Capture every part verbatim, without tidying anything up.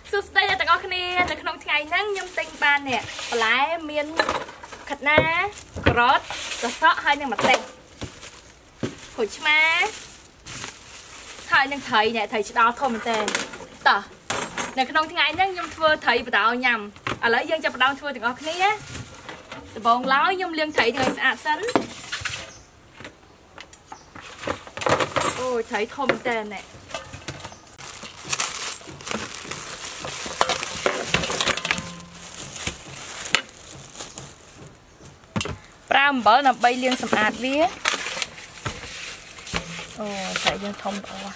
Sút đây là tất cả này, là không ngày nắng nhâm tinh ban nè, lại miên khát na, cốt, cà sọ hai nhưng mà tệ, hồi chma, hai nhưng thầy nè thầy đó thôi mình tệ, tờ, nè không ngày nắng nhâm vừa thầy bắt đầu nhầm, à lấy dân cho bắt đầu vừa tất cả này, bông láo nhâm liên thầy người sạch sẵn, ôi thầy thôi mình tệ nè. Ram bớt là bay liên sầm ạt vía. Ồ, phải liên thông bỏ.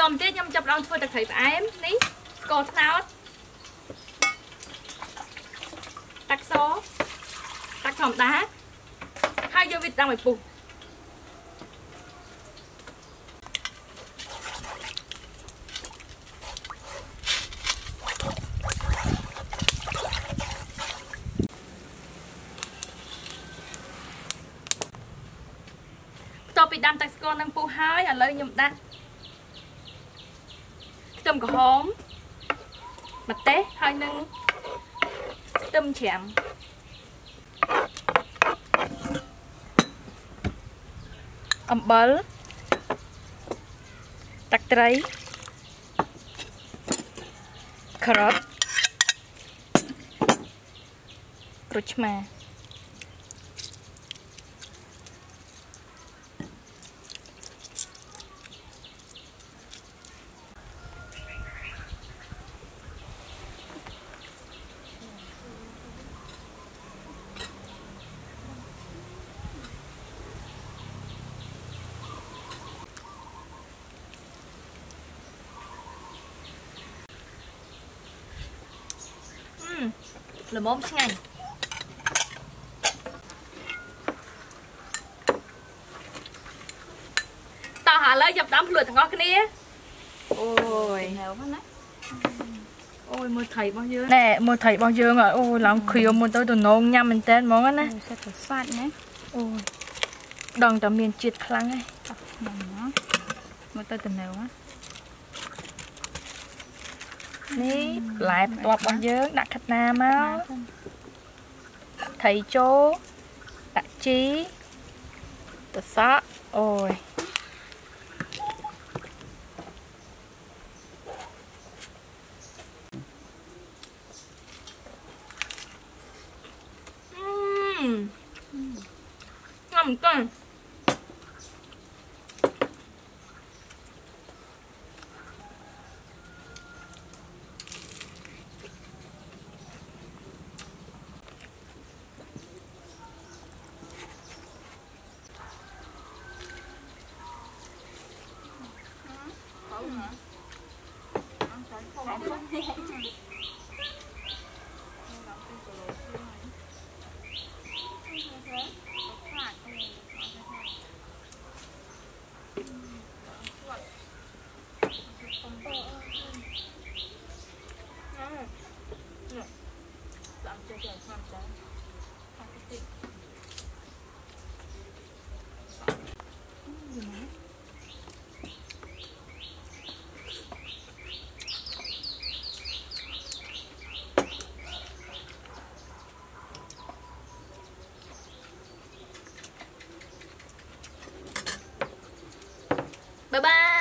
Tôm tiết nhâm chập lòng thôi ta thấy em ní còn nào tắc xó tắc hòm đá hai vô vịt đang phải bụng tôm bị đâm tắc con đang pu hai à lời nhâm đắt tôm có hóm mặt té hai nâng tôm chèm âm bớt tắc trái cà rốt cruch mà là món ngành tao hả lấy dập đám lượt thằng ngó cái ní ôi ôi mua thầy bao nhiêu nè mua thầy bao nhiêu rồi ôi làm khuya mua tới tụi nôn nhâm mình tên món á nè sẽ phải phát nhé ôi đòn tầm miền triệt khăn ấy mua tới tụi nào á ní lại toạc bao nhiêu đặt khách nam á thầy chô đặt chí tật xó ôi uhm. Ngon cân bye bye.